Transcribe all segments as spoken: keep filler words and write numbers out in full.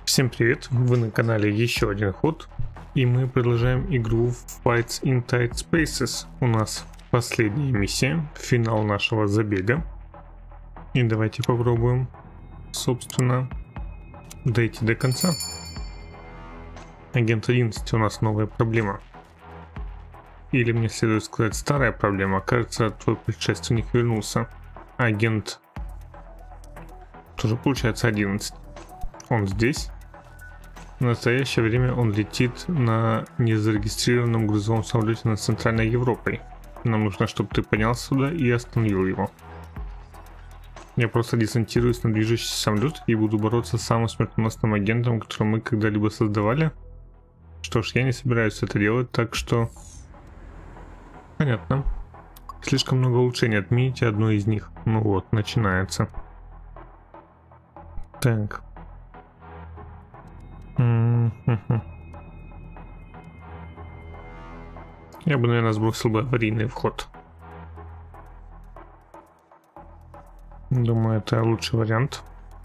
Всем привет, вы на канале Еще Один Ход, и мы продолжаем игру Fights in Tight Spaces. У нас последняя миссия, финал нашего забега. И давайте попробуем, собственно, дойти до конца. Агент одиннадцать, у нас новая проблема. Или мне следует сказать старая проблема. Кажется, твой предшественник вернулся. Агент тоже получается одиннадцать. Он здесь. В настоящее время он летит на незарегистрированном грузовом самолете над Центральной Европой. Нам нужно, чтобы ты поднялся сюда и остановил его. Я просто десантируюсь на движущийся самолет и буду бороться с самым смертоносным агентом, который мы когда-либо создавали. Что ж, я не собираюсь это делать, так что... Понятно. Слишком много улучшений, отмените одно из них. Ну вот, начинается. Так. Я бы, наверное, сбросил бы аварийный вход. Думаю, это лучший вариант.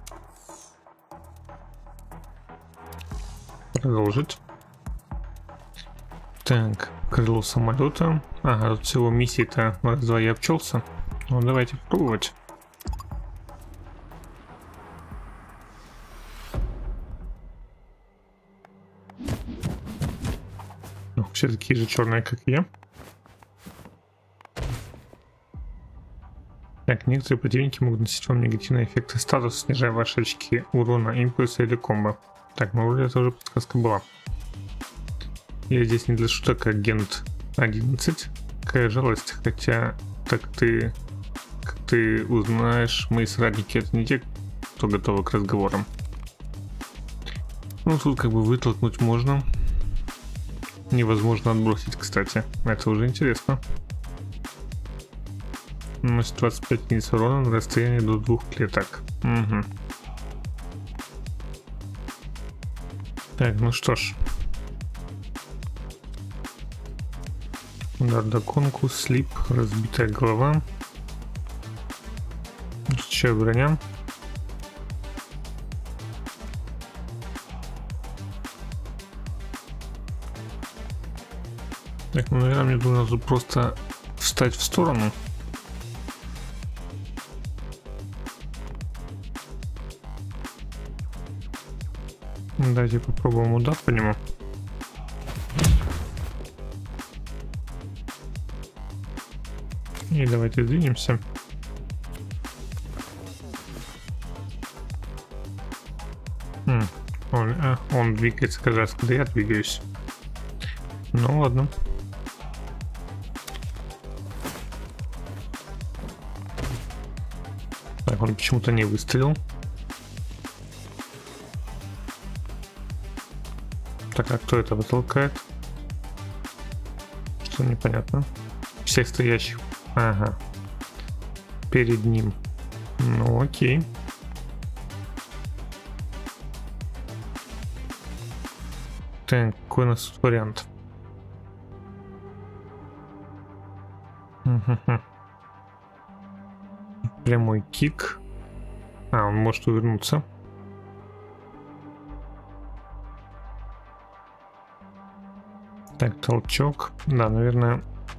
Продолжить. Так, крыло самолета. Ага, тут всего миссии-то раз-два я обчелся. Ну, давайте пробовать. Все такие же черные, как и я. Так, некоторые противники могут носить вам негативные эффекты статуса, снижая ваши очки урона, импульса или комбо. Так, ну вроде это уже подсказка была. Я здесь не для шуток, агент одиннадцать. Какая жалость, хотя, так ты, как ты узнаешь, мои соратники это не те, кто готовы к разговорам. Ну тут как бы вытолкнуть можно. Невозможно отбросить, кстати. Это уже интересно. Наносит двадцать пять единиц урона на расстоянии до двух клеток. Угу. Так, ну что ж. Удар до конкус, слип, разбитая голова. Еще броня. Так, ну, наверное, мне нужно просто встать в сторону. Давайте попробуем удар по нему. И давайте двинемся. М, он, а, он двигается как раз, когда я двигаюсь. Ну ладно. Так, он почему-то не выстрелил. Так, а кто это вытолкает? Что непонятно. Всех стоящих. Ага. Перед ним. Ну окей. Так, какой у нас тут вариант? Прямой кик. А, он может увернуться. Так, толчок. Да, наверное.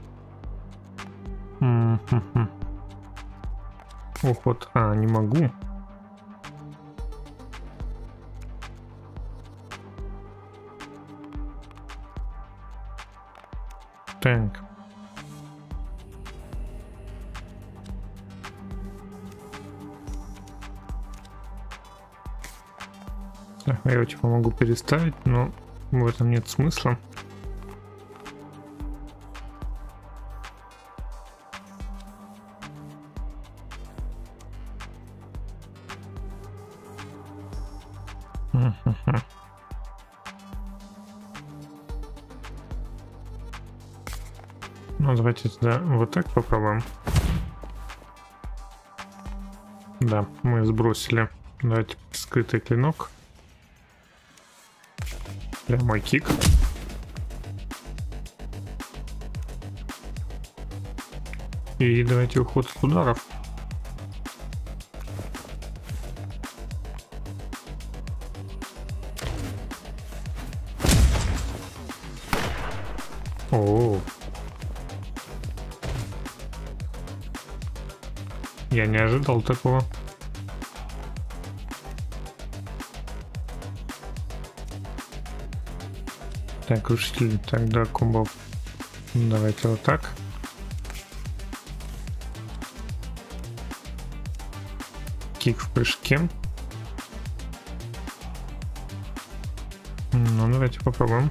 Уход. А, не могу. Так. Так, я его типа могу переставить, но в этом нет смысла. Ну, давайте тогда вот так попробуем. Да, мы сбросили. Давайте скрытый клинок. Прямой кик. И давайте уход от ударов. О, я не ожидал такого. Так, рушитель, так, да, комбо. Давайте вот так. Кик в прыжке. Ну, давайте попробуем.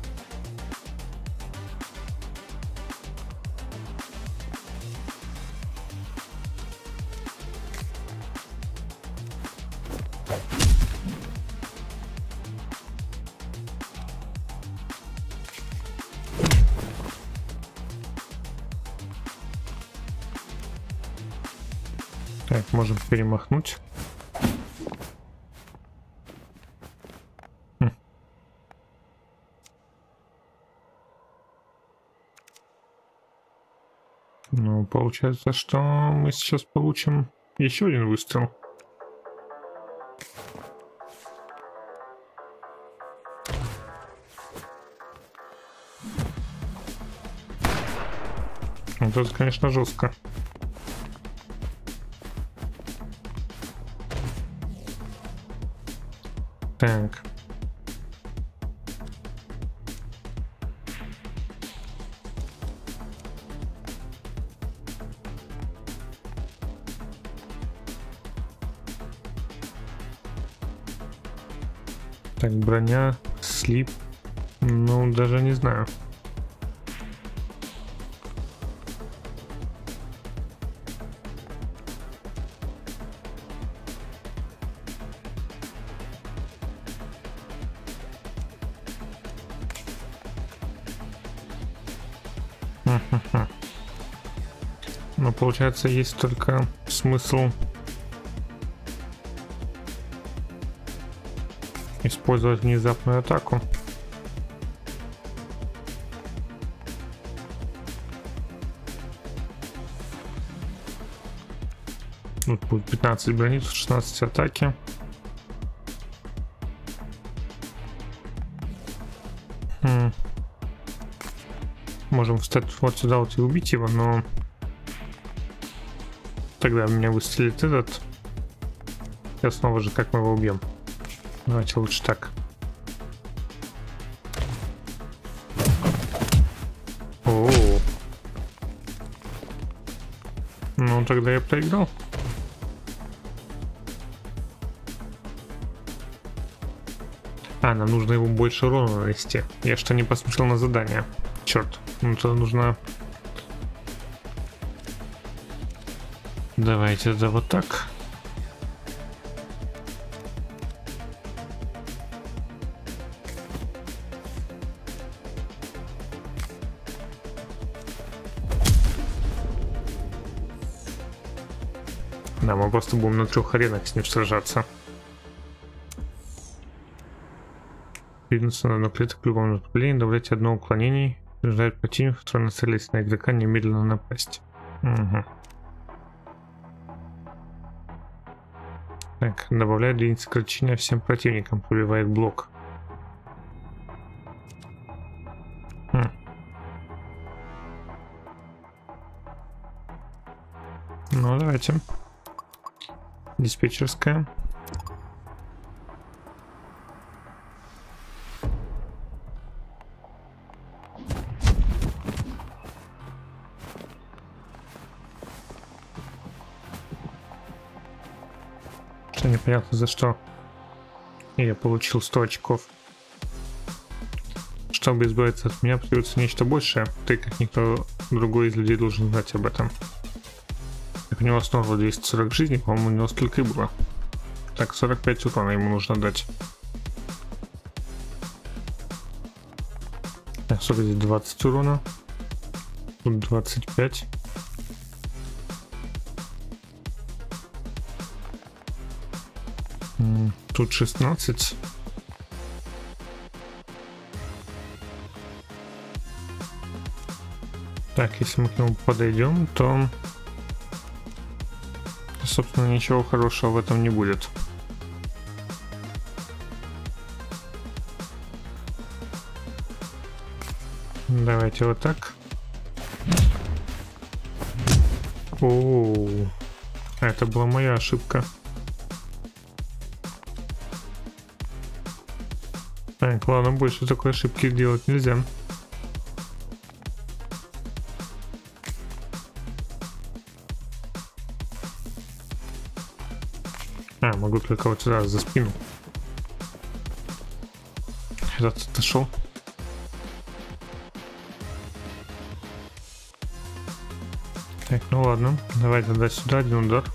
Так, можем перемахнуть. Хм. Ну, получается, что мы сейчас получим еще один выстрел. Вот это, конечно, жестко. Так. Так, броня, слип. Ну, даже не знаю. Но получается, есть только смысл использовать внезапную атаку. Тут будет пятнадцать брони, тут шестнадцать атаки. Хм. Можем встать вот сюда вот и убить его, но тогда у меня выстрелит этот. И снова же как мы его убьем? Давайте лучше так. О, ну тогда я проиграл. А, нам нужно ему больше урона нанести. Я что, не посмотрел на задание? Черт, ну то нужно. Давайте да вот так. Да, мы просто будем на трех аренах с ним сражаться. Двигаться на клеток в любом направлении, добавлять одно уклонение, ждать противника, который нацелится на игрока, немедленно напасть. Угу. Так, добавляет длинное сокращение всем противникам, пробивает блок. Хм. Ну, давайте. Диспетчерская. Что непонятно за что. Я получил сто очков. Чтобы избавиться от меня, потребуется нечто большее. Ты, как никто другой из людей, должен знать об этом. Так, у него снова двести сорок жизней, по-моему, у него столько и было. Так, сорок пять урона ему нужно дать. Так, сколько здесь? двадцать урона. Тут двадцать пять. Тут шестнадцать. Так, если мы к нему подойдем, то, собственно, ничего хорошего в этом не будет. Давайте вот так. О, это была моя ошибка. Так, ладно, больше такой ошибки делать нельзя. А, могу только вот сюда, за спину. Этот отошел. Так, ну ладно, давай тогда сюда один удар.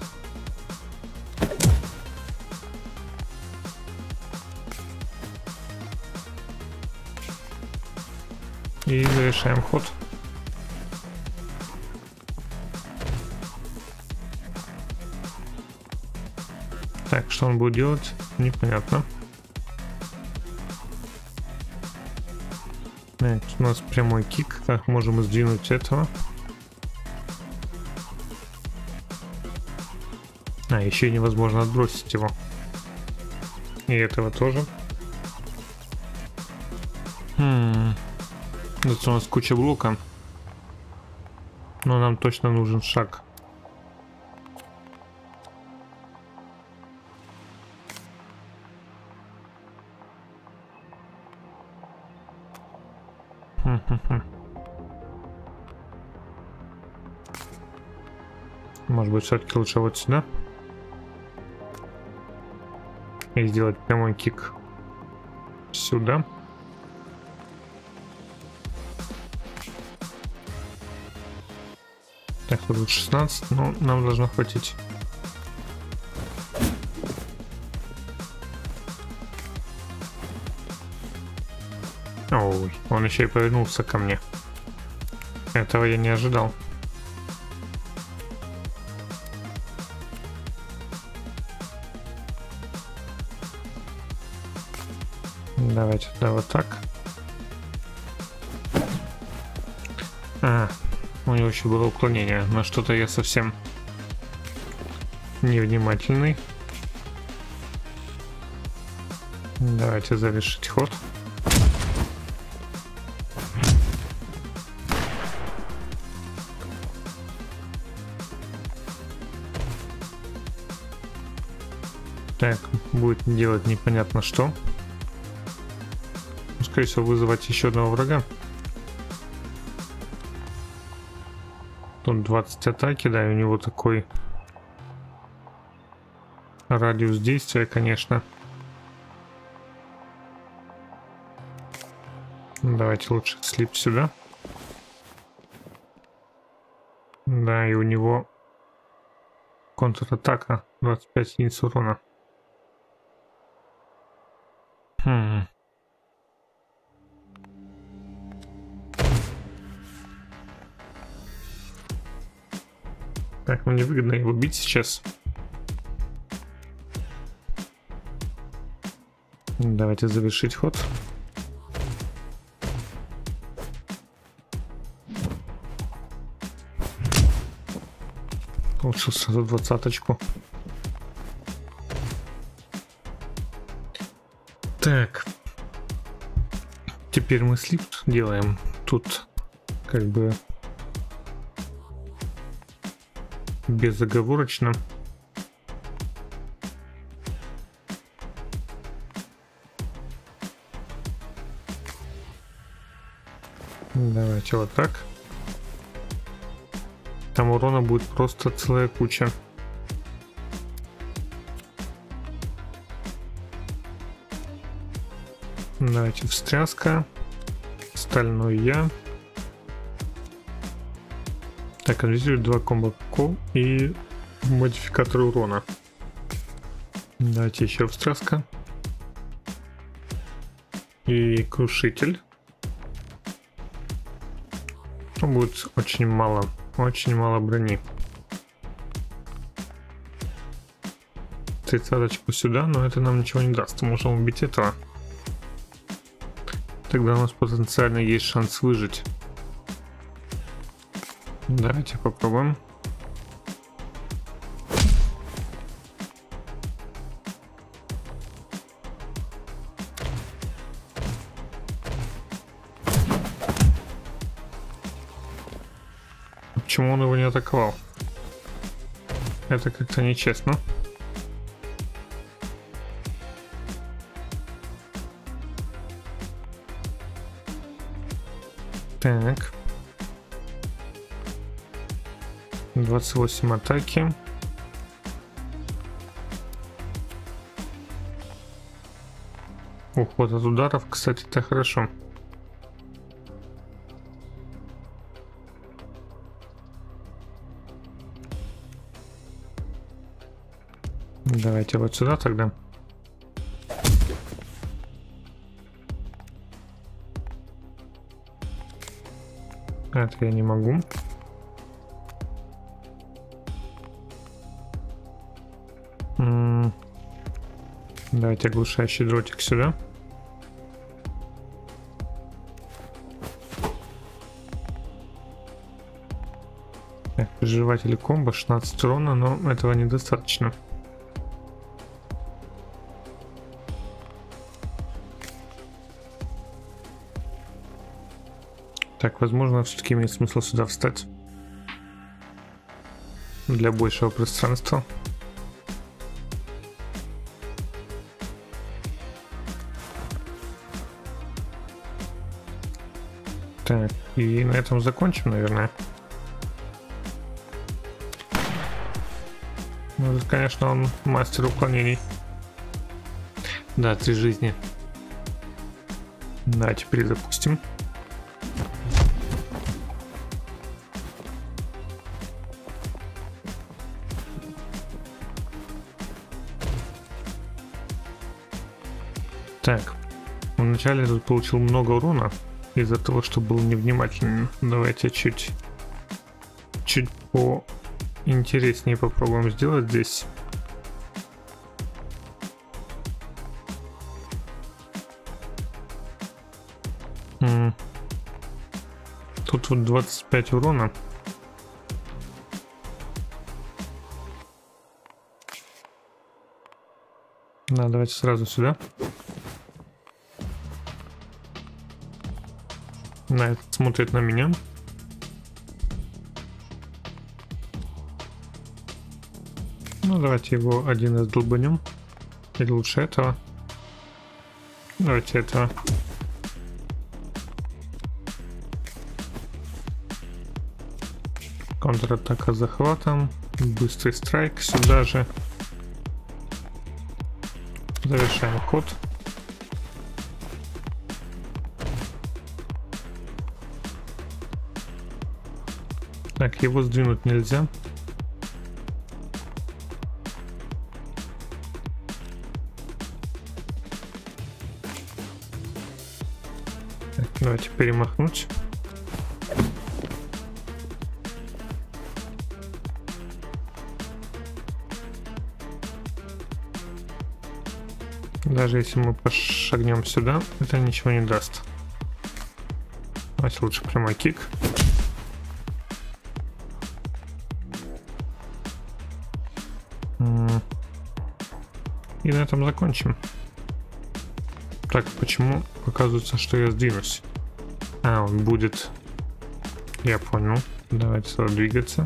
И завершаем ход. Так, что он будет делать? Непонятно. Так, у нас прямой кик. Как можем сдвинуть этого? А, еще невозможно отбросить его. И этого тоже. Хм. Тут у нас куча блока. Но нам точно нужен шаг. Может быть, все-таки лучше вот сюда. И сделать прямой кик сюда. Так, тут шестнадцать, но нам должно хватить. Ой, он еще и повернулся ко мне. Этого я не ожидал. Давайте туда вот так. А, у него еще было уклонение. На что-то я совсем невнимательный. Давайте завершить ход. Так, будет делать непонятно что. Скорее всего, вызывать еще одного врага. Тут двадцать атаки, да, и у него такой радиус действия, конечно. Давайте лучше слип сюда. Да, и у него контратака, двадцать пять единиц урона. Хм. Так, ну невыгодно его бить сейчас. Давайте завершить ход. Получился за двадцаточку. Так. Теперь мы слип делаем. Тут как бы безоговорочно. Давайте вот так. Там урона будет просто целая куча. Давайте встряска. Стальной я. Так, анализирует два комбо кол и модификатор урона. Давайте еще встряска. И крушитель. Будет очень мало. Очень мало брони. Тридцаточку сюда, но это нам ничего не даст. Можем убить этого. Тогда у нас потенциально есть шанс выжить. Давайте попробуем. почему он его не атаковал? Это как-то нечестно. Так. двадцать восемь атаки. Уход от ударов, кстати, это хорошо. Давайте вот сюда тогда. Это я не могу. М-м- Давайте оглушающий дротик сюда. Так, приживатель комбо, шестнадцать урона, но этого недостаточно. Так, возможно, все-таки имеет смысл сюда встать. Для большего пространства. Так, и на этом закончим, наверное. Ну, тут, конечно, он мастер уклонений. Да, три жизни. Давайте перезапустим. Так, вначале я тут получил много урона из-за того, что был невнимательным. Давайте чуть, чуть поинтереснее попробуем сделать здесь. М-м. Тут вот двадцать пять урона. Да, давайте сразу сюда. На это смотрит на меня. Ну, давайте его один из долбанем. Или лучше этого. Давайте этого. Контратака захватом. Быстрый страйк сюда же. Завершаем ход. Так, его сдвинуть нельзя. Так, давайте перемахнуть. Даже если мы пошагнем сюда, это ничего не даст. Давайте лучше прямой кик. И на этом закончим. Так, почему оказывается, что я сдвинусь? А, он будет... Я понял. Давайте сюда двигаться.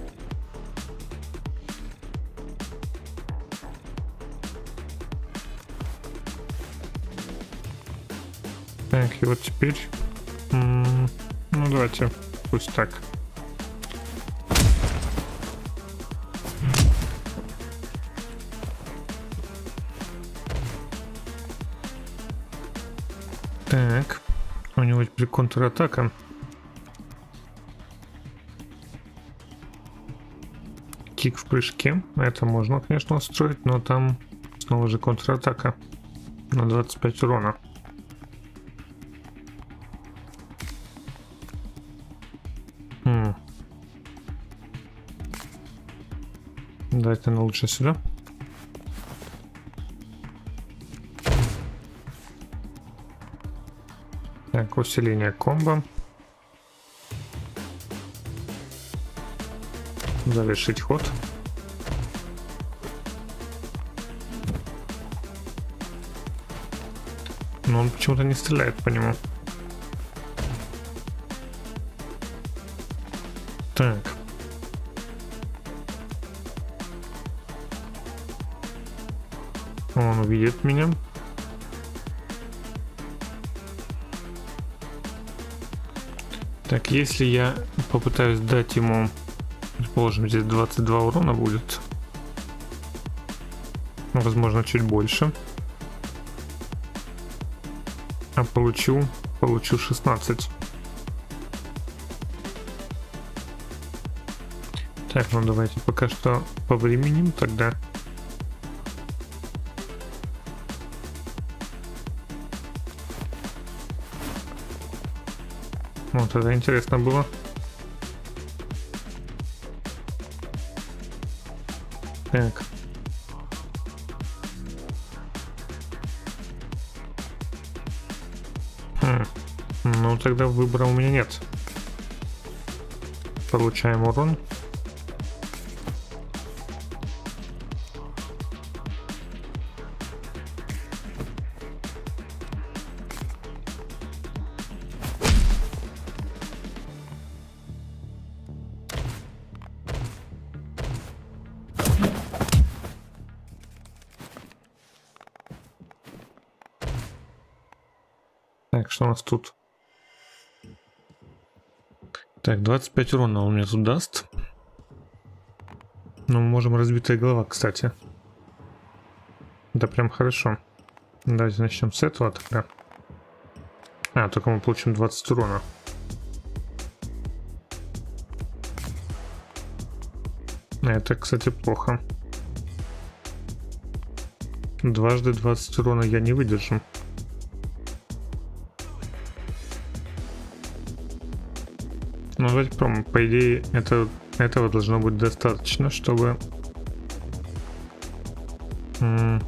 Так, и вот теперь... М-м, ну, давайте, пусть так. Так, у него теперь контратака. Кик в прыжке. Это можно, конечно, устроить, но там снова же контратака на двадцать пять урона. Хм. Давайте на лучше сюда. Так, усиление комбо. Завершить ход. Но он почему-то не стреляет по нему. Так. Он увидит меня. Так, если я попытаюсь дать ему, предположим, здесь двадцать два урона будет, возможно, чуть больше, а получу, получу шестнадцать. Так, ну давайте пока что повременим тогда. Вот это интересно было. Так. Хм. Ну тогда выбора у меня нет. Получаем урон. Так, что у нас тут? Так, двадцать пять урона он мне тут даст. Ну, мы можем разбитая голова, кстати. Это прям хорошо. Давайте начнем с этого тогда. А, только мы получим двадцать урона. Это, кстати, плохо. Дважды двадцать урона я не выдержу. Ну, давайте попробуем. По идее, это, этого должно быть достаточно, чтобы... М-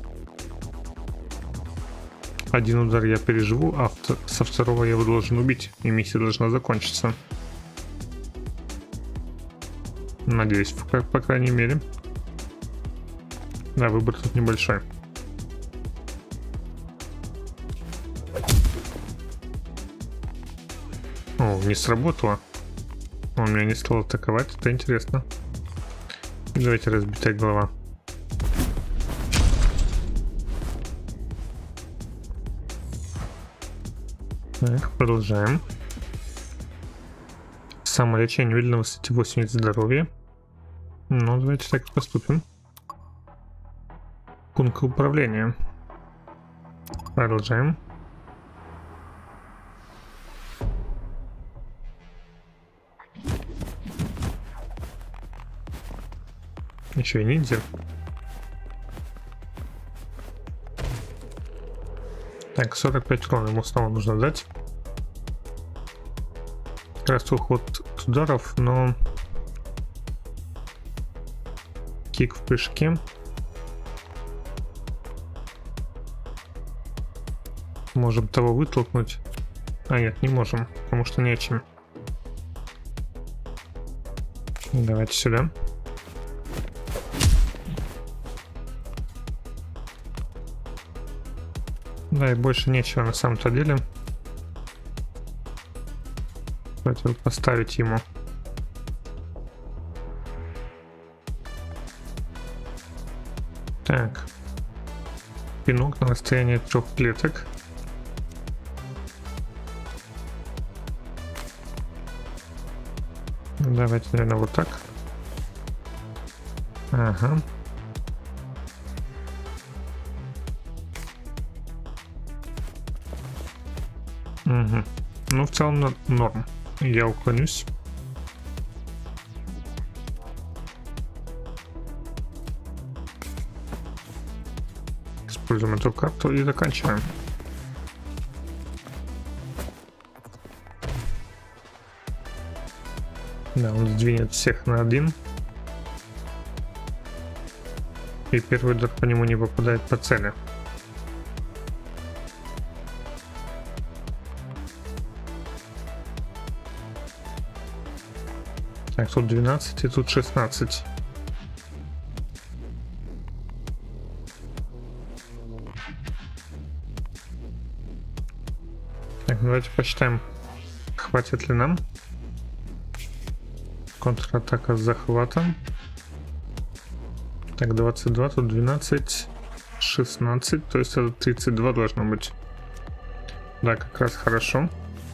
один удар я переживу, а со второго я его должен убить, и миссия должна закончиться. Надеюсь, по, по крайней мере. Да, выбор тут небольшой. О, не сработало. Он меня не стал атаковать, это интересно. Давайте разбитая голова. Так, продолжаем. Самолечение увидел на высоте восемьдесят здоровья. Ну, давайте так и поступим. Пункт управления. Продолжаем. Еще и ниндзя. Так, сорок пять урона ему снова нужно дать. Как раз уход ударов, но... Кик в прыжке. Можем того вытолкнуть. А нет, не можем, потому что нечем. Давайте сюда. Да, и больше нечего на самом-то деле. Давайте поставить ему. Так. Пинок на расстоянии трех клеток. Давайте, наверное, вот так. Ага. Угу. Ну, в целом норм. Я уклонюсь. Используем эту карту и заканчиваем. Да, он сдвинет всех на один. И первый удар по нему не попадает по цели. Так, тут двенадцать и тут шестнадцать. Так, давайте посчитаем, хватит ли нам. Контратака с захватом. Так, двадцать два, тут двенадцать, шестнадцать, то есть это тридцать два должно быть. Да, как раз хорошо.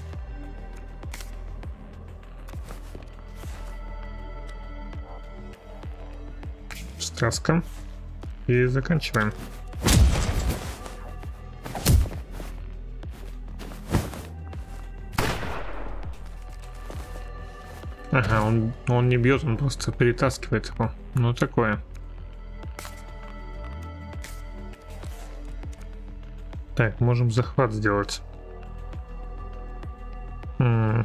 Страска. И заканчиваем. Ага, он, он не бьет, он просто перетаскивает его. Ну такое. Так, можем захват сделать. М-м.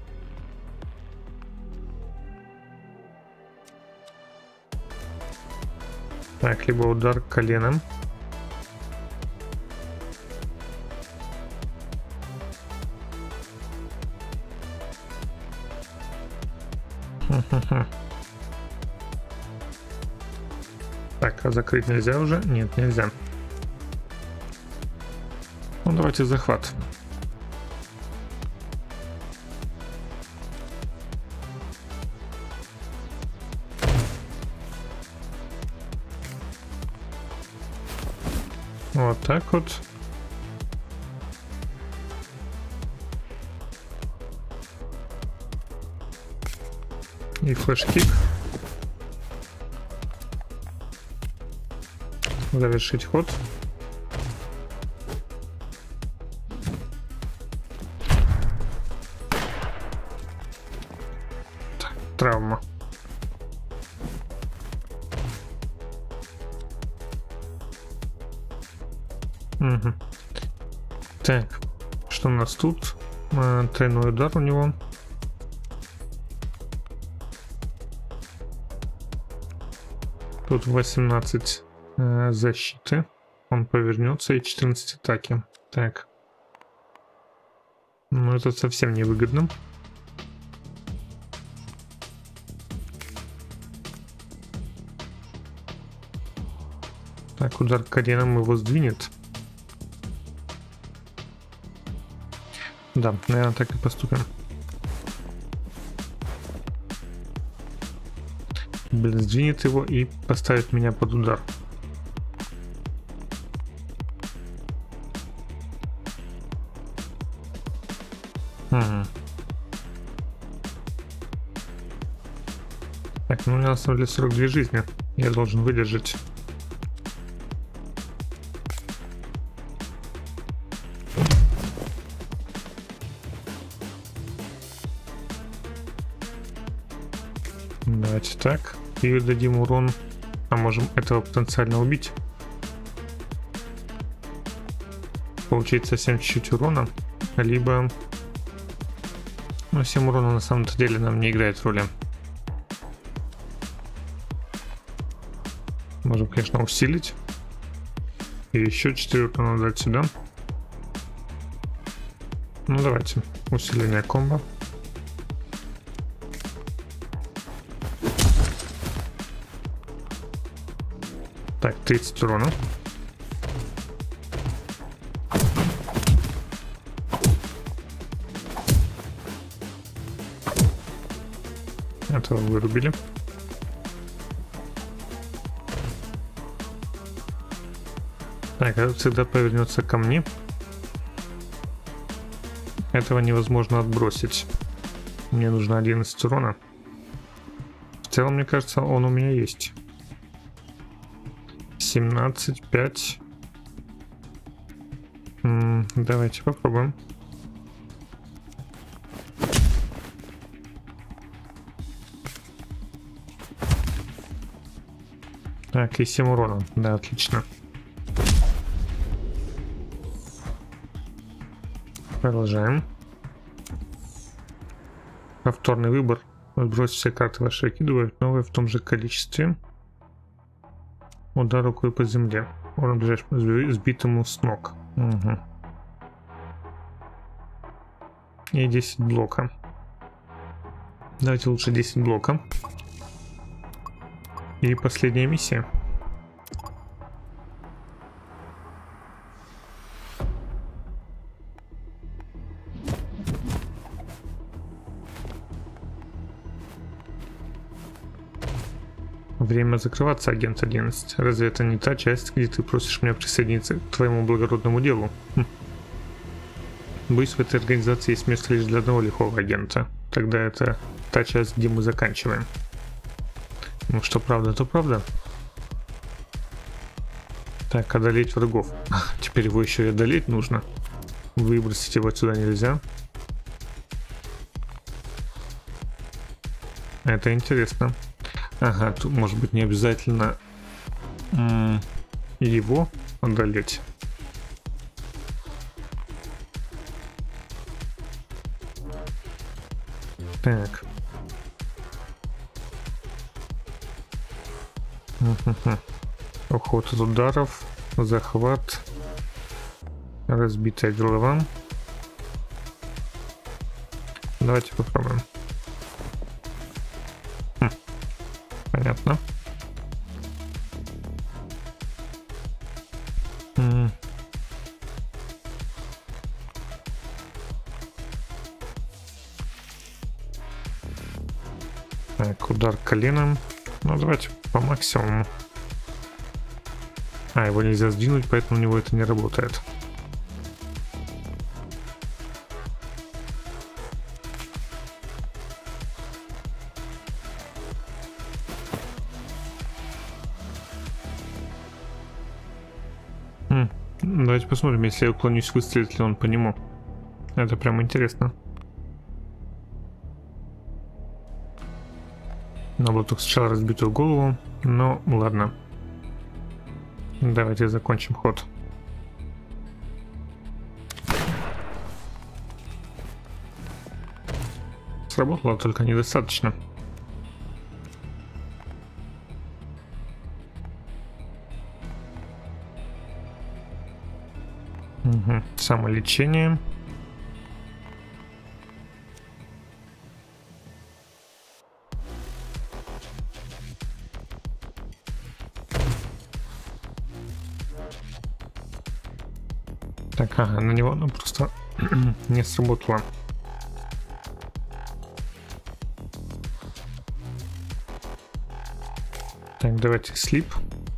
Так, либо удар коленом. Так, а закрыть нельзя уже? Нет, нельзя. Ну, давайте захват. Вот так вот. И флеш-кик. Завершить ход. Так, травма. Угу. Так, что у нас тут? А, тройной удар у него. Тут восемнадцать э, защиты. Он повернется и четырнадцать атаки. Так. Ну это совсем невыгодно. Так, удар коленом его сдвинет. Да, наверное, так и поступим. Блин, сдвинет его и поставит меня под удар. Угу. Так, ну у меня оставили сорок две жизни. Я должен выдержать. Давайте так. И дадим урон. А можем этого потенциально убить. Получить совсем чуть-чуть урона. Либо... Ну, семь урона на самом-то деле нам не играет роли. Можем, конечно, усилить. И еще четыре урона дать сюда. Ну, давайте. Усиление комбо. Так, тридцать урона. Этого вырубили. Так, это всегда повернется ко мне. Этого невозможно отбросить. Мне нужно одиннадцать урона. В целом, мне кажется, он у меня есть. семнадцать, пять. М-м, давайте попробуем. Так, и семь урона. Да, отлично. Продолжаем. Повторный выбор. Сбросить все карты ваши, выкидывают новые в том же количестве. Удар рукой по земле. Урон ближайшему сбитому с ног. Угу. И десять блока. Давайте лучше десять блока. И последняя миссия. Время закрываться, агент одиннадцать. Разве это не та часть, где ты просишь меня присоединиться к твоему благородному делу? Хм. Боюсь, в этой организации есть место лишь для одного лихого агента. Тогда это та часть, где мы заканчиваем. Ну что правда, то правда. Так, одолеть врагов. Теперь его еще и одолеть нужно. Выбросить его отсюда нельзя. Это интересно. Ага, тут может быть не обязательно м- его одолеть. Так. Уход от ударов, захват, разбитая голова. Давайте попробуем. Хм. Понятно. М. Так, удар коленом. Ну, давайте по максимуму. А, его нельзя сдвинуть, поэтому у него это не работает. Хм. Давайте посмотрим, если я уклонюсь, выстрелит ли он по нему. Это прям интересно. Надо было только сначала разбитую голову, но ладно. Давайте закончим ход. Сработало, только недостаточно. Угу. Самолечение. Так, ага, на него оно просто не сработало. Так, давайте слип.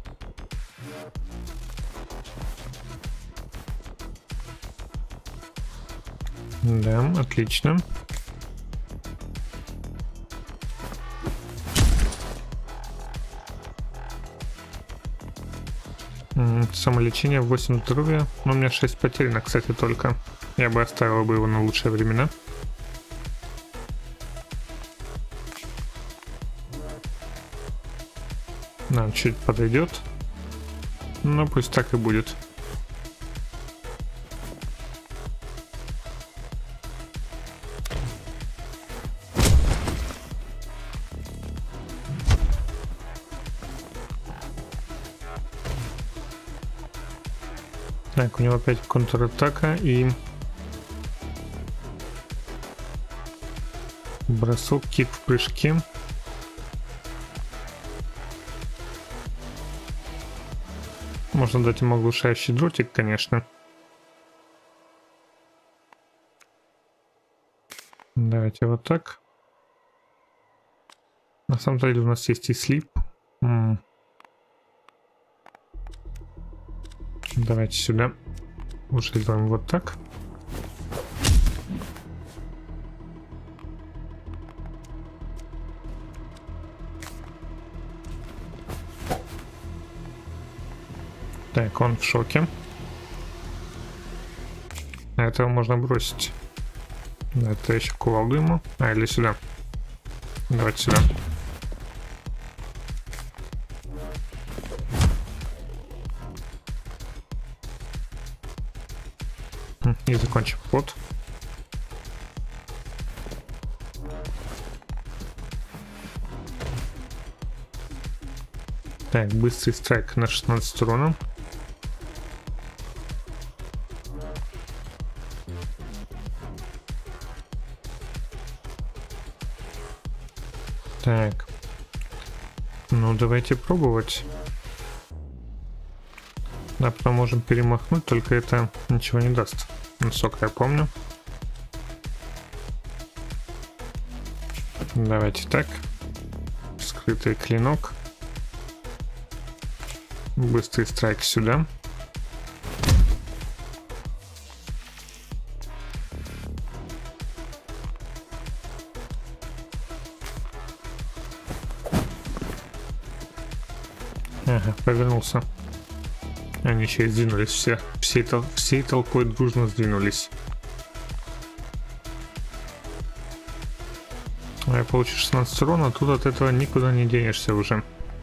Да, отлично. Самолечение восемь здоровья. Но у меня шесть потеряно, кстати, только. Я бы оставил бы его на лучшие времена. Нам чуть подойдет. Ну пусть так и будет. Так, у него опять контратака и бросок, кик в прыжке. Можно дать ему оглушающий дротик, конечно. Давайте вот так. На самом деле у нас есть и слип. М-м. Давайте сюда. Лучше сделаем вот так. Так, он в шоке. Этого можно бросить. Это еще кувалду ему. А, или сюда. Давайте сюда. И закончим ход. Так, быстрый страйк на шестнадцать урона. Так. Ну, давайте пробовать. Да, потом можем перемахнуть, только это ничего не даст. Насколько я помню. Давайте так. Скрытый клинок. Быстрый страйк сюда. Ага, повернулся. Они еще и сдвинулись все. Всей, тол всей толпой дружно сдвинулись. А я получу шестнадцать урона, тут от этого никуда не денешься уже.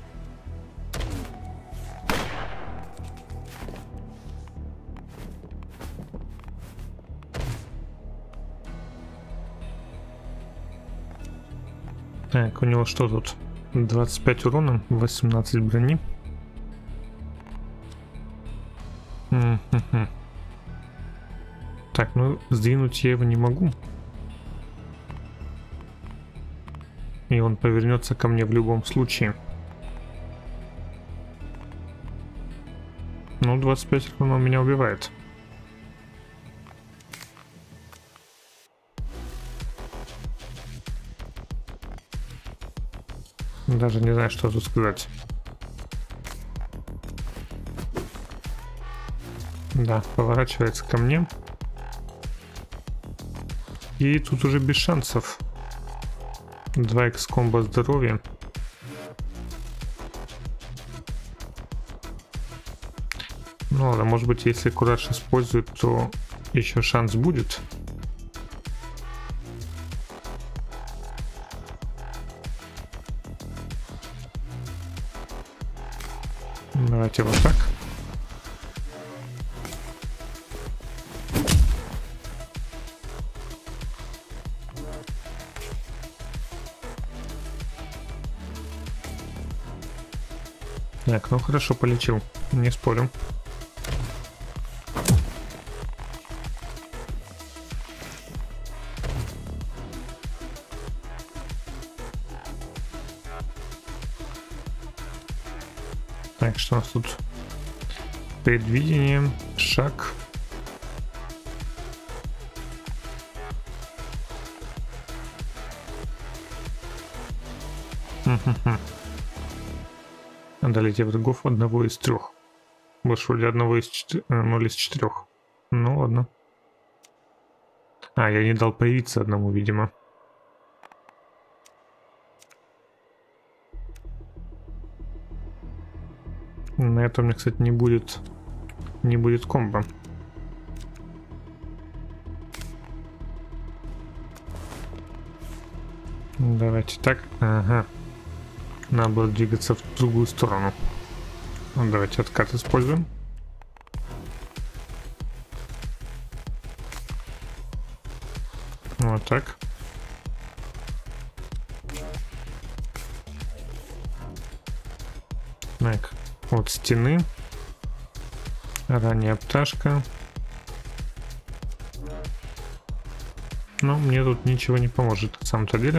Так, у него что тут? двадцать пять урона, восемнадцать брони. М-м-м. Так, ну сдвинуть я его не могу. И он повернется ко мне в любом случае. Ну, двадцать пять урона меня убивает. Даже не знаю, что тут сказать. Да, поворачивается ко мне. И тут уже без шансов. два икс комбо здоровья. Ну ладно, может быть, если кураж использует, то еще шанс будет. Давайте вот так. Так, ну хорошо, полечил, не спорю. Так, что у нас тут? Предвидение, шаг. Хм-хм-хм. Одолейте врагов одного из трех. Больше вроде одного из четырех, ноль из четырех. Ну ладно. А, я не дал появиться одному, видимо. На этом у меня, кстати, не будет, не будет комбо. Давайте так. Ага. Надо было двигаться в другую сторону. Ну, давайте откат используем. Вот так. Так, от стены. Ранняя пташка. Но мне тут ничего не поможет на самом-то деле.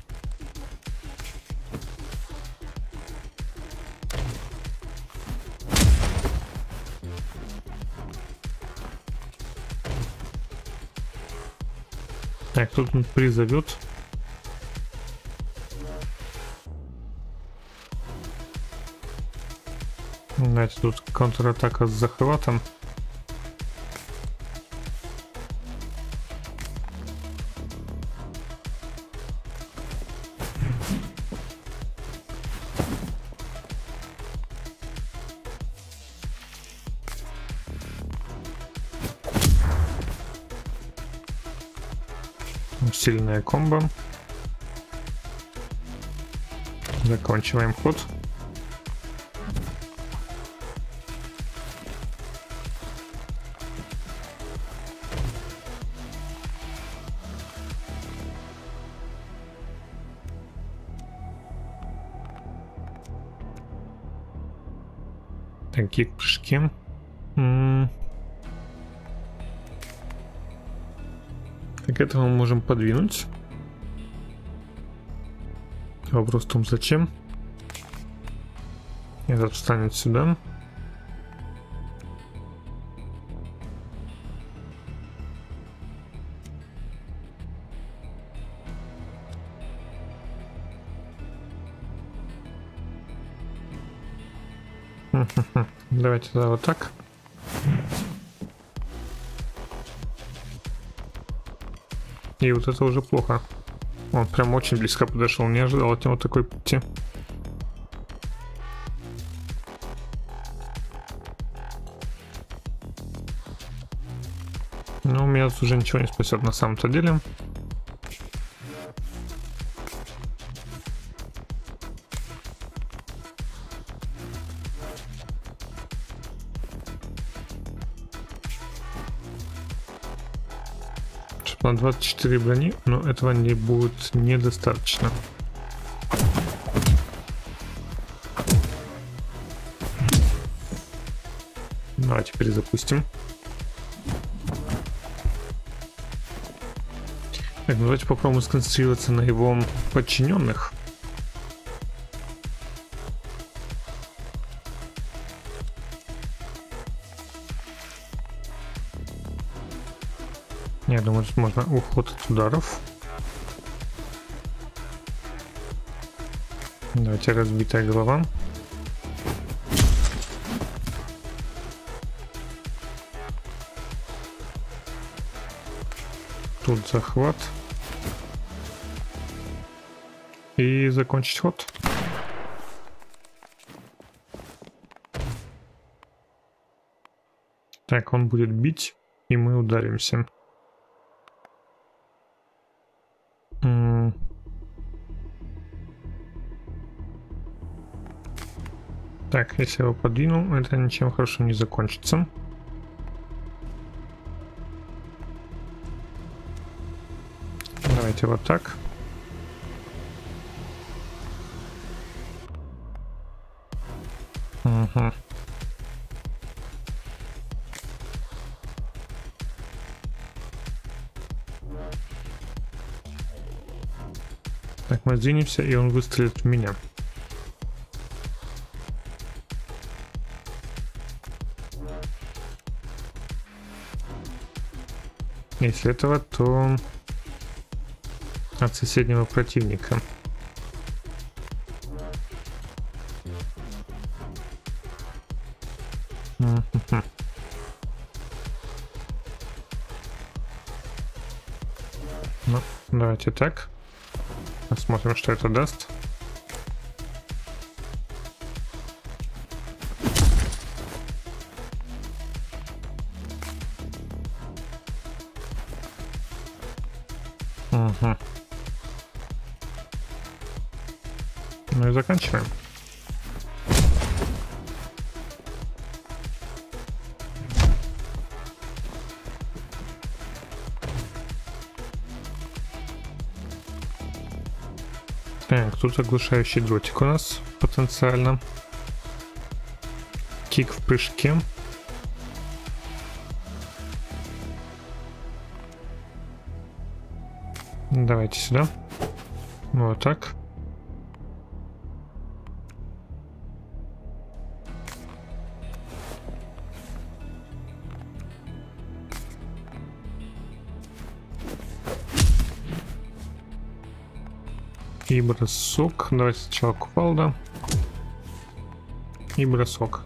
Так, тут он призовет. Давайте тут контратака с захватом. Сильная комбо. Заканчиваем ход. Такие прыжки. М-м. Так, этого мы можем подвинуть. Вопрос в том, зачем. Этот встанет сюда. Давайте тогда вот так. И вот это уже плохо. Он прям очень близко подошел, не ожидал от него такой пути. Но у меня тут уже ничего не спасет на самом-то деле. На двадцать четыре брони, но этого не будет недостаточно. Давайте перезапустим. Так, ну давайте попробуем сконцентрироваться на его подчиненных. Я думаю, тут можно уход от ударов. Давайте разбитая голова. Тут захват. И закончить ход. Так, он будет бить, и мы ударимся. Так, если я его подвину, это ничем хорошим не закончится. Давайте вот так. Угу. Так, мы сдвинемся, и он выстрелит в меня. Если этого, то от соседнего противника. Mm-hmm. Ну, давайте так. Посмотрим, что это даст. Угу. Ну и заканчиваем. Так, тут оглушающий дротик у нас потенциально. Кик в прыжке. Давайте сюда. Вот так. И бросок. Давайте сначала кувалда. И бросок.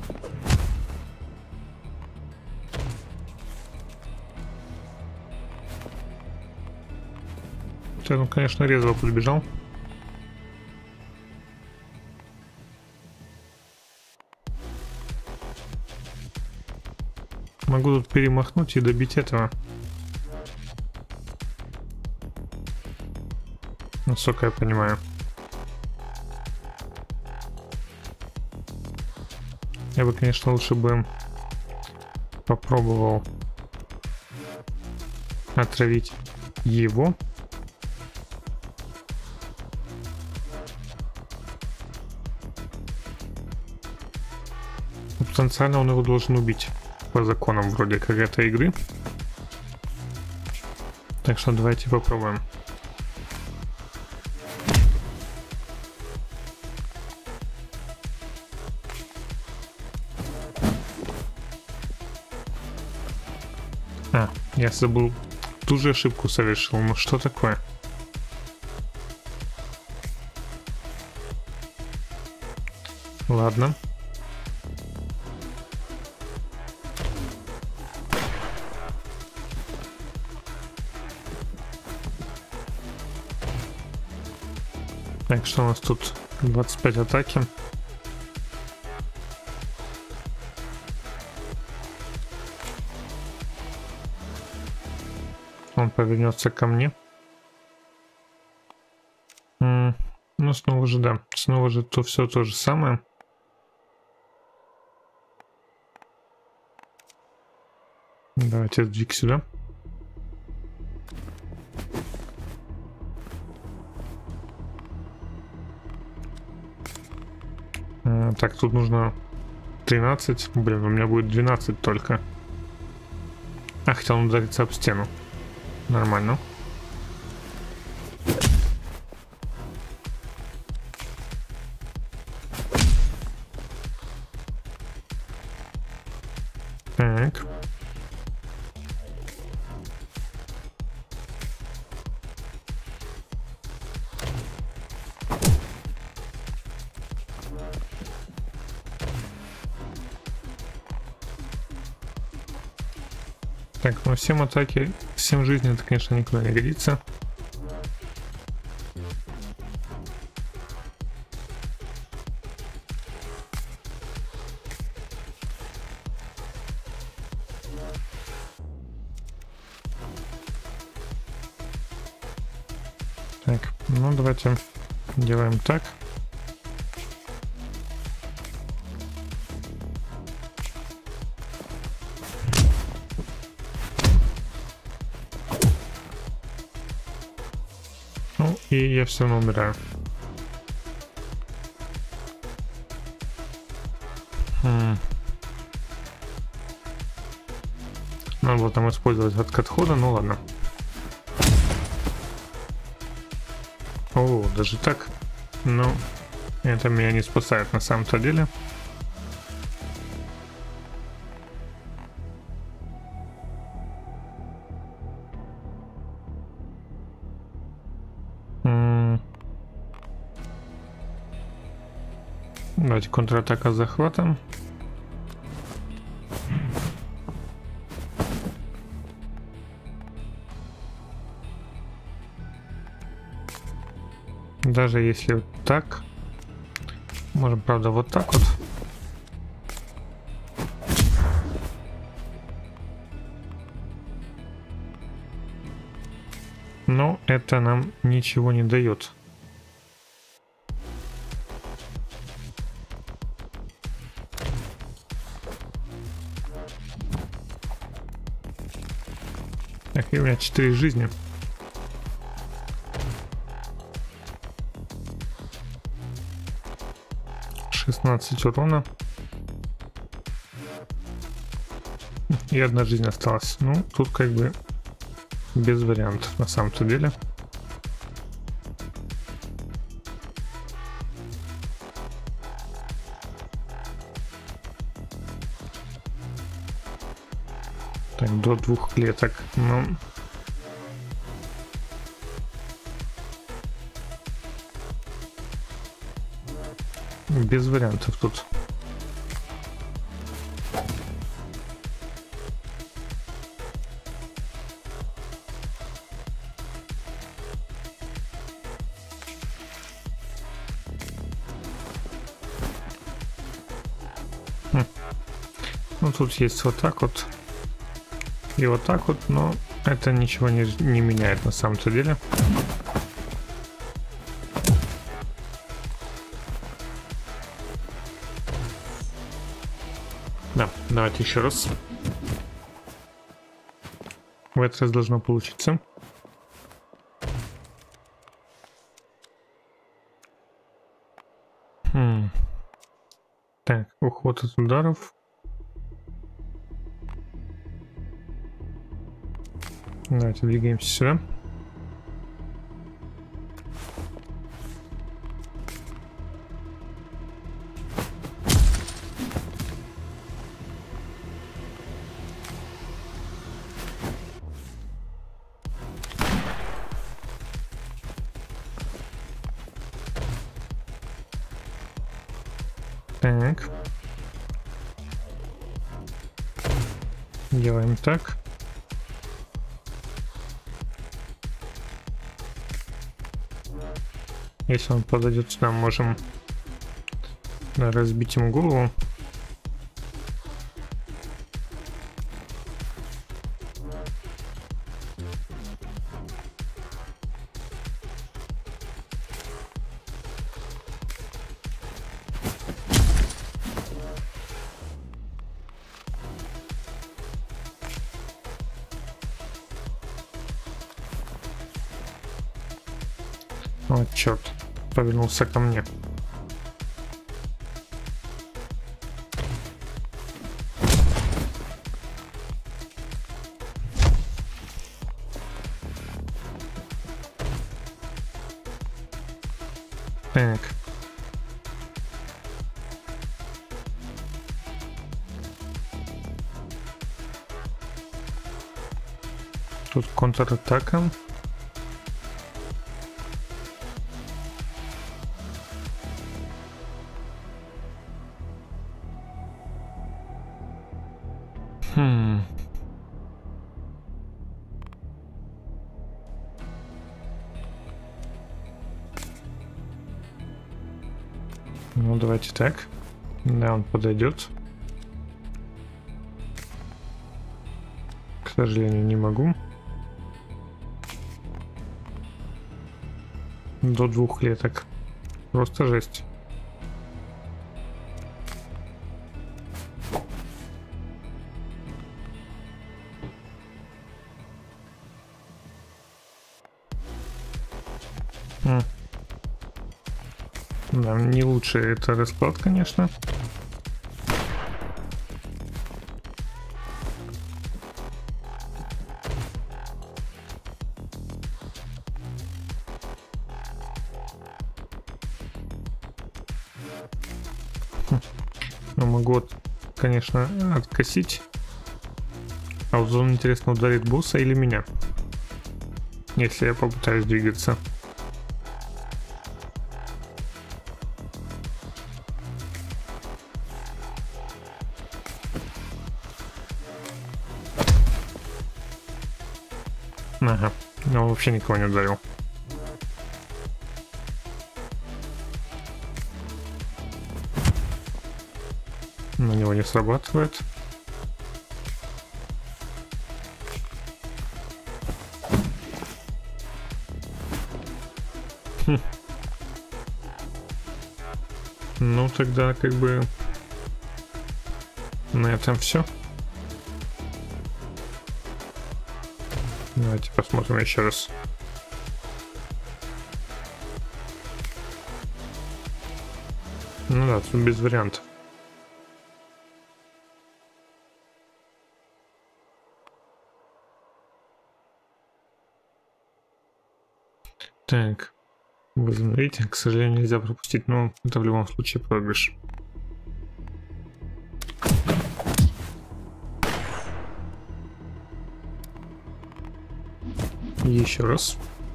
Он, конечно, резво подбежал. Могу тут перемахнуть и добить этого. Насколько я понимаю. Я бы, конечно, лучше бы попробовал отравить его. Потенциально он его должен убить по законам вроде как этой игры. Так что давайте попробуем. А, я забыл. Ту же ошибку совершил. Ну что такое? Ладно. Так, что у нас тут? двадцать пять атаки. Он повернется ко мне. М-м, ну, снова же, да. Снова же то все то же самое. Давайте сдвиг сюда. А, так, тут нужно тринадцать. Блин, у меня будет двенадцать только. А, хотел он удариться об стену. Нормально. Так. Так, ну всем атаки, всем жизни это, конечно, никуда не годится. Так, ну давайте делаем так. Ну, и я все равно умираю. Хм. Надо было там использовать откат хода, ну ладно. О, даже так? Ну, это меня не спасает на самом-то деле. Давайте контратака с захватом. Даже если вот так. Можем, правда, вот так вот. Но это нам ничего не дает. Так, и у меня четыре жизни. шестнадцать урона. И одна жизнь осталась. Ну, тут как бы без вариантов на самом-то деле. Так, до двух клеток. Ну... Без вариантов тут. Хм. Ну тут есть вот так вот. И вот так вот, но это ничего не, не меняет на самом-то деле. Да, давайте еще раз. В этот раз должно получиться. Хм. Так, уход от ударов. Давайте двигаемся сюда. Так. Делаем так. Если он подойдет сюда, можем разбить ему голову. О, черт, повернулся ко мне. Так. Тут контратака. Хм. Ну, давайте так. Да, он подойдет. К сожалению, не могу. До двух клеток. Просто жесть. М. Да, не лучший это расклад, конечно. Ну, могу, конечно, откосить. А вот зон, интересно, ударит босса или меня, если я попытаюсь двигаться. Ага, но он вообще никого не ударил. На него не срабатывает. Хм. Ну тогда как бы на этом все. Давайте посмотрим еще раз. Ну да, тут без вариантов. Так, возобновите. К сожалению, нельзя пропустить, но это в любом случае проигрыш. Еще раз.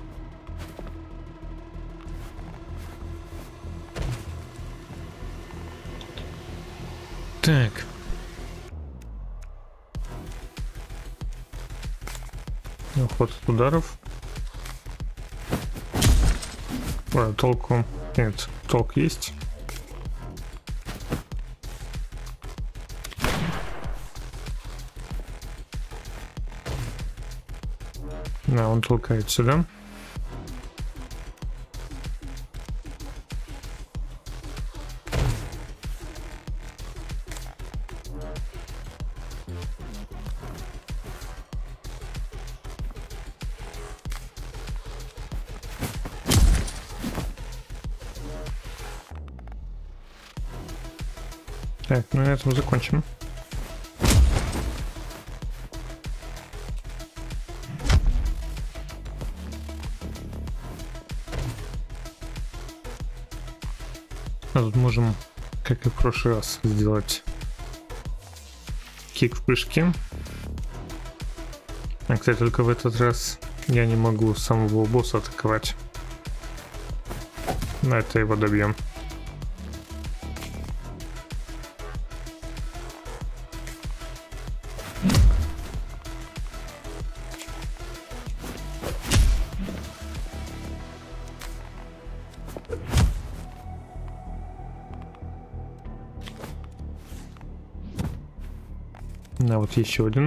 Так. Уход от ударов. А, толку нет, толк есть. Да, он толкает сюда. Так, ну на этом закончим. А тут можем, как и в прошлый раз, сделать кик в прыжке. А, кстати, только в этот раз я не могу самого босса атаковать. На это его добьем. А вот еще один.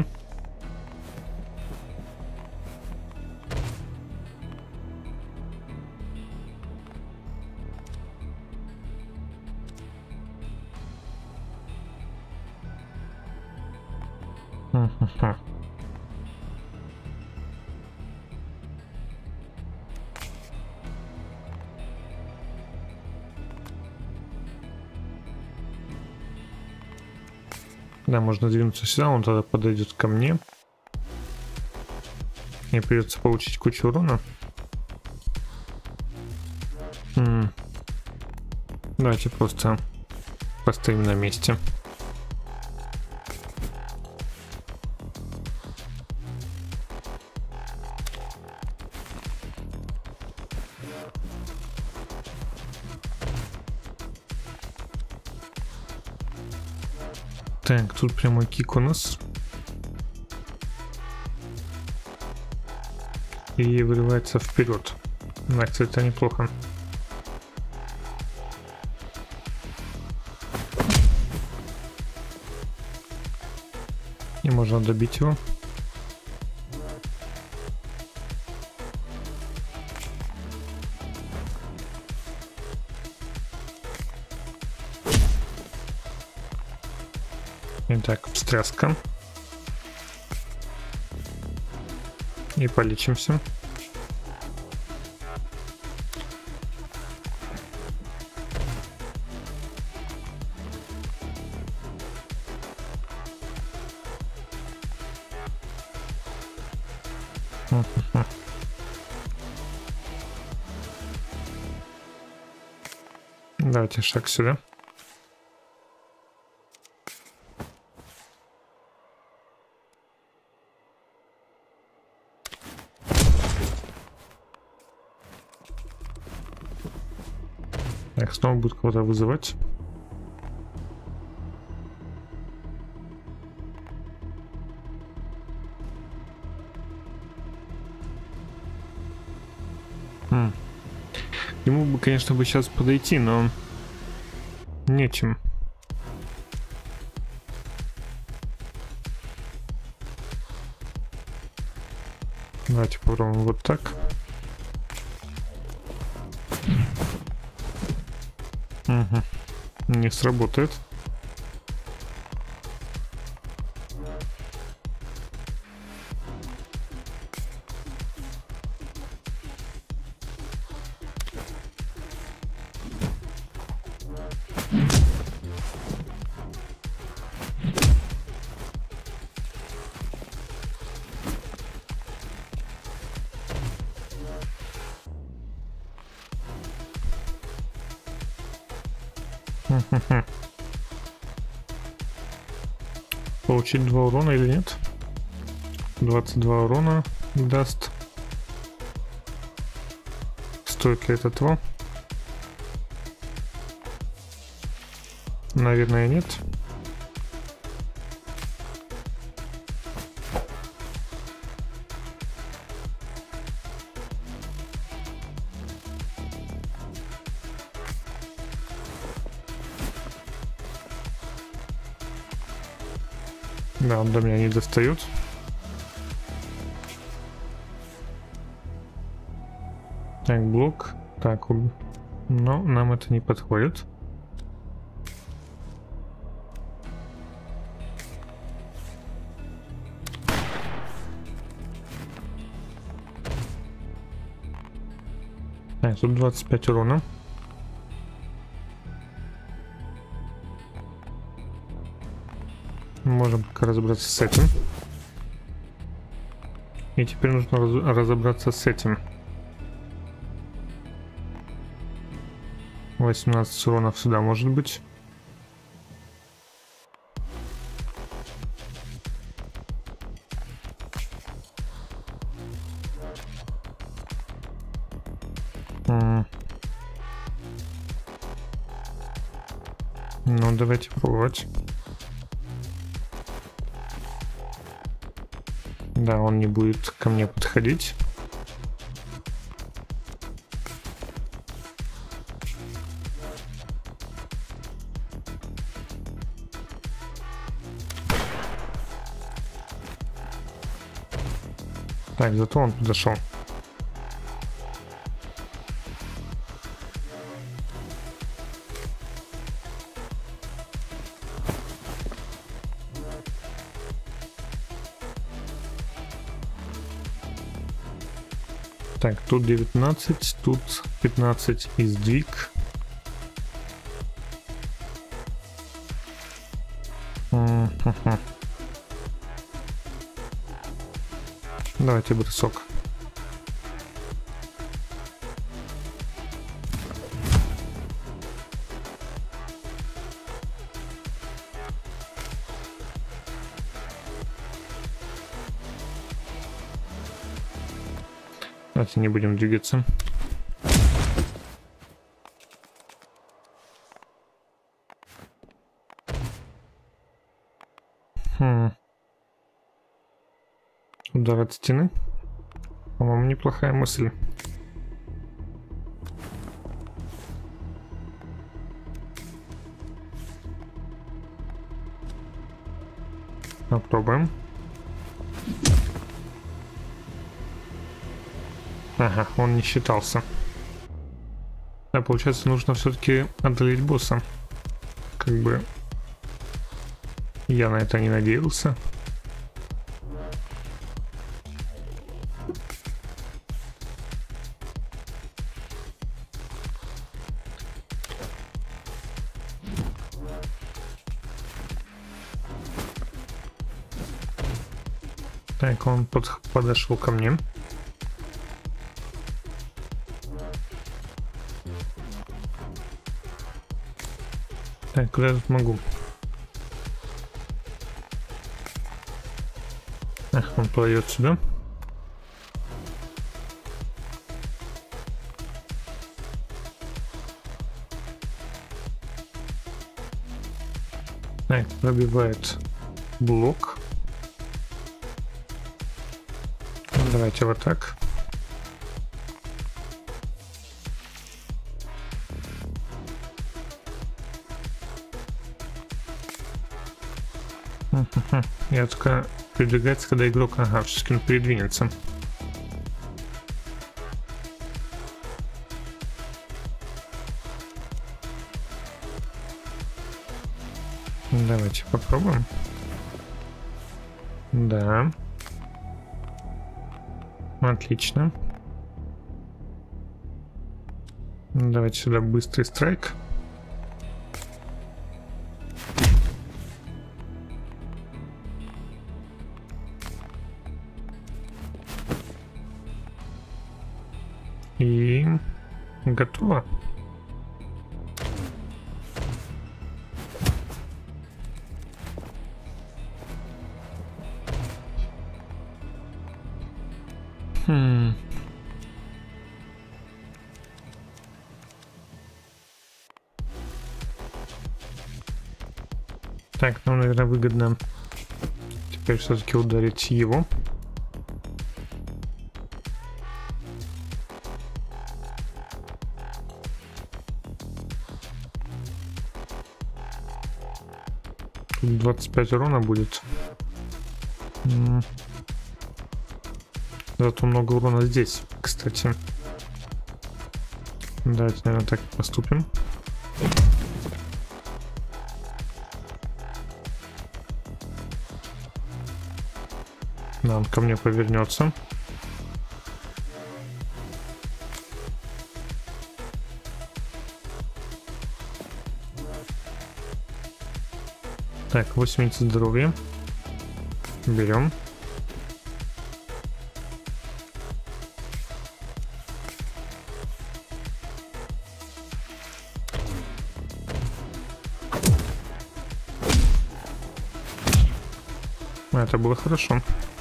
Ха-ха-ха. Да, можно двинуться сюда, он тогда подойдет ко мне. Мне придется получить кучу урона. М-м. Давайте просто поставим на месте. Так, тут прямой кик у нас. И вырывается вперед. Да, кстати, это неплохо. И можно добить его. Итак, встряска. И полечимся. Давайте шаг сюда. Так, снова будет кого-то вызывать. Хм. Ему бы, конечно, бы сейчас подойти, но нечем. Давайте попробуем вот так. Угу. Не сработает. Получить два урона или нет? двадцать два урона даст. Стоит ли это того? Наверное, нет. Да, он до меня не достает. Так, блок. Так, но нам это не подходит. Так, тут двадцать пять урона. Можем пока разобраться с этим. И теперь нужно раз разобраться с этим. восемнадцать уронов сюда может быть. М-м. Ну, давайте пробовать. Да, он не будет ко мне подходить. Так, зато он подошел. Так, тут девятнадцать, тут пятнадцать и сдвиг. М-х-х. Давайте бросок. Давайте не будем двигаться. Хм. Удар от стены. По-моему, неплохая мысль. Попробуем. Ага, он не считался. Да, получается, нужно все-таки одолеть босса. Как бы я на это не надеялся. Так, он под, подошел ко мне. Так, куда я тут могу? Ах, он плывет сюда. Так, пробивает блок. Давайте вот так. Я только передвигается, когда игрок, ага, все-таки он передвинется. Давайте попробуем. Да. Отлично. Давайте сюда быстрый страйк. И готово. Хм. Так, нам, наверное, выгодно теперь все-таки ударить его. Тут двадцать пять урона будет. М-м. Зато много урона здесь, кстати. Давайте, наверное, так и поступим. Да, он ко мне повернется. Так, восемьдесят здоровья. Берем. Это было хорошо.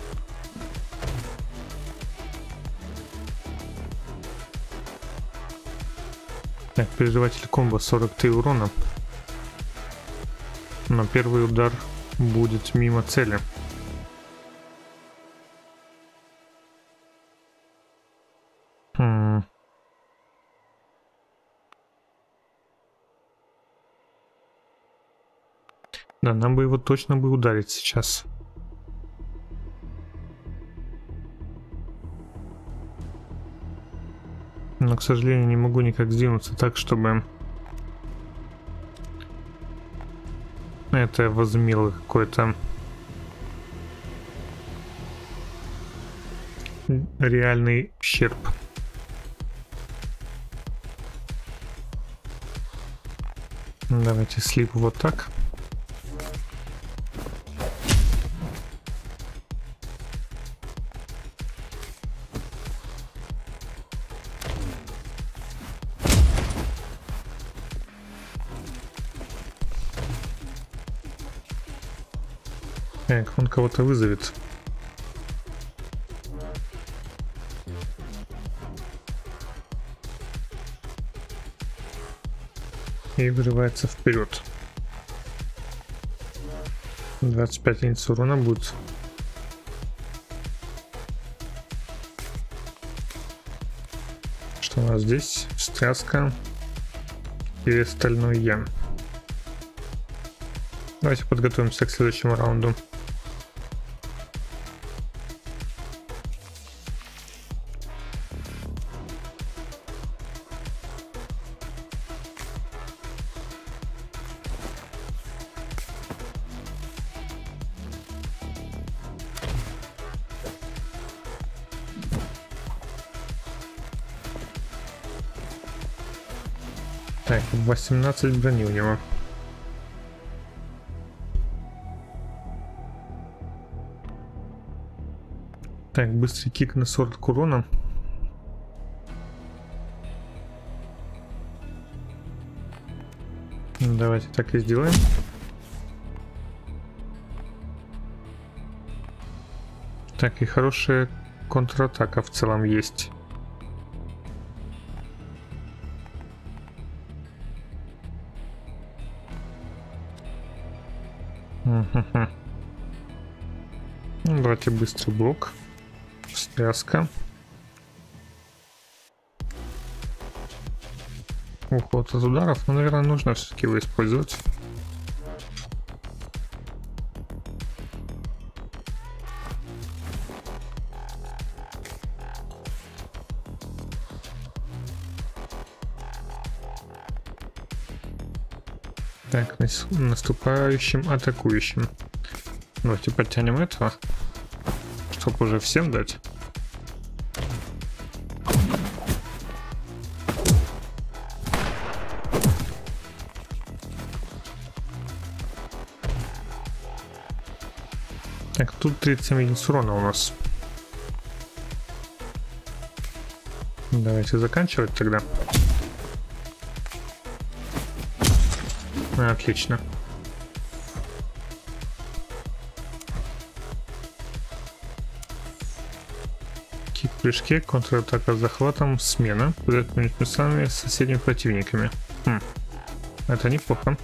Так, призыватель комбо сорок три урона. Но первый удар будет мимо цели. Хм. Да, нам бы его точно бы ударить сейчас. Но, к сожалению, не могу никак сдвинуться так, чтобы это возымело какой-то реальный ущерб. Давайте слип вот так. Так, он кого-то вызовет. И вырывается вперед. двадцать пять единиц урона будет. Что у нас здесь? Встряска и остальное. Давайте подготовимся к следующему раунду. Так, восемнадцать брони у него. Так, быстрый кик на сорок урона. Давайте так и сделаем. Так, и хорошая контратака в целом есть. Угу. Ну, давайте быстрый блок. Встряска. Уход от ударов. Но, наверное, нужно все-таки его использовать. Так, наступающим, атакующим. Давайте подтянем этого, чтобы уже всем дать. Так, тут тридцать семь единиц урона у нас. Давайте заканчивать тогда. Отлично. Кик в прыжке, контратака с захватом, смена. Подать между местами с соседними противниками. Хм. Это неплохо.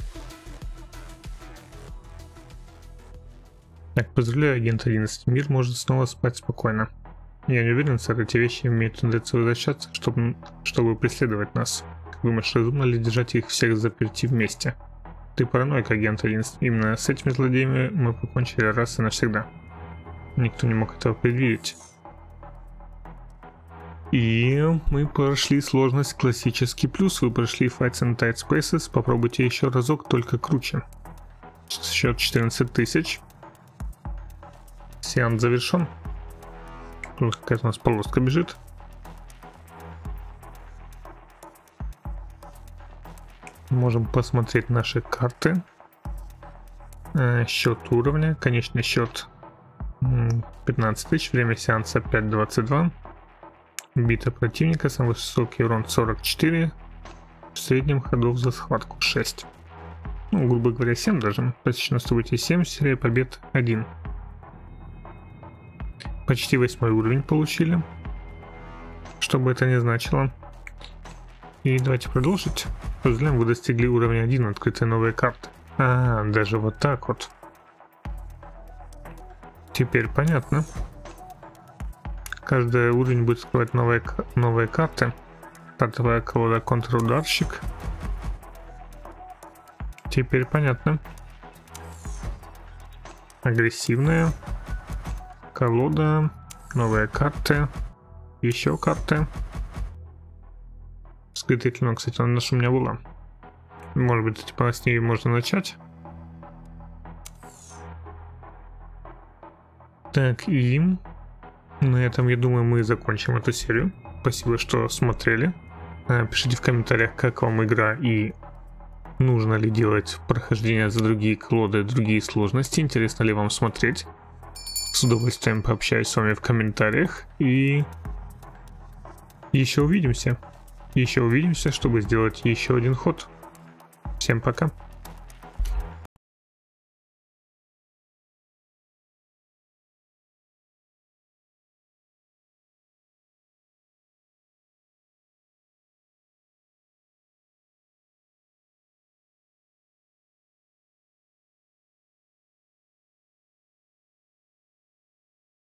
Так, поздравляю, агент одиннадцать. Мир может снова спать спокойно. Я не уверен, что эти вещи имеют тенденцию возвращаться, чтобы, чтобы преследовать нас. Думаешь, разумно ли держать их всех заперти вместе? Ты параноик, агент одиннадцать. Именно с этими злодеями мы покончили раз и навсегда. Никто не мог этого предвидеть. И мы прошли сложность классический плюс. Вы прошли Fights and Tight Spaces. Попробуйте еще разок, только круче. Счет четырнадцать тысяч. Сеанс завершен. Тут какая-то у нас полоска бежит. Можем посмотреть наши карты. Э, счет уровня. Конечный счет пятнадцать тысяч. Время сеанса пять двадцать два. Бита противника. Самый высокий урон сорок четыре. В среднем ходов за схватку шесть. Ну, грубо говоря, семь даже. Посещено событие семь. Серия побед один. Почти восьмой уровень получили. Что бы это ни значило. И давайте продолжить. Поздравляем, вы достигли уровня один, открыты новые карты. А, даже вот так вот. Теперь понятно. Каждый уровень будет скрывать новые, новые карты. Стартовая колода контрударщик. Теперь понятно. Агрессивная колода, новые карты, еще карты. Скрытая клинок, кстати, она наша у меня была. Может быть, типа с ней можно начать. Так, и на этом, я думаю, мы закончим эту серию. Спасибо, что смотрели. Пишите в комментариях, как вам игра и нужно ли делать прохождение за другие колоды, другие сложности. Интересно ли вам смотреть. С удовольствием пообщаюсь с вами в комментариях. И еще увидимся. Еще увидимся, чтобы сделать еще один ход. Всем пока.